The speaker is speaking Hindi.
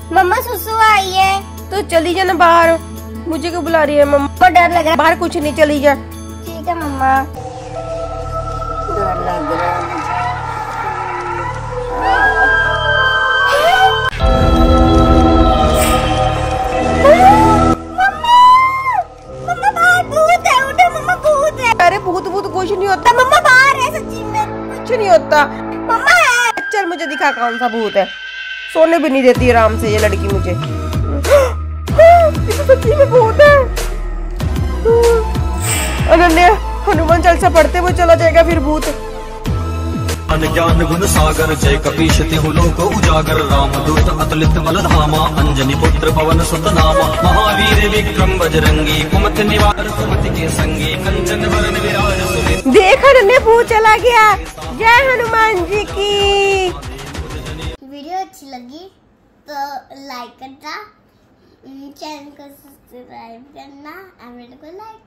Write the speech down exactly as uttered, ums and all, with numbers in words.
मम्मा सुसु आई है। तो चली जा ना बाहर, मुझे क्यों बुला रही है मम्मा? को डर लग रहा है। बाहर कुछ नहीं, चली जा। ठीक है मम्मा। डर लग रहा है मुझे। मम्मा बाहर भूत है, उठो मम्मा भूत है। अरे भूत भूत कुछ नहीं होता मम्मा बाहर है सच्ची में, कुछ नहीं होता मम्मा है। चल मुझे दिखा कौन सा भूत है। सोने भी नहीं देती आराम से ये लड़की मुझे। ये तो सच्ची में भूत है। अनन्या हनुमान चालीसा पढ़ते हुए चला जाएगा फिर भूत। ज्ञान गुण सागर जय कपीश तिहु लोक उजागर राम दूत अतुलित बल धामा अंजनी पुत्र पवन सुत नामा महावीर विक्रम बजरंगी कुमति निवार सुमति के संगी कंचन वरण विराज सुमित। देख अनन्या भूत चला गया। जय हनुमान जी की। वीडियो अच्छी लगी तो लाइक करना, चैनल को सब्सक्राइब करना और वीडियो को लाइक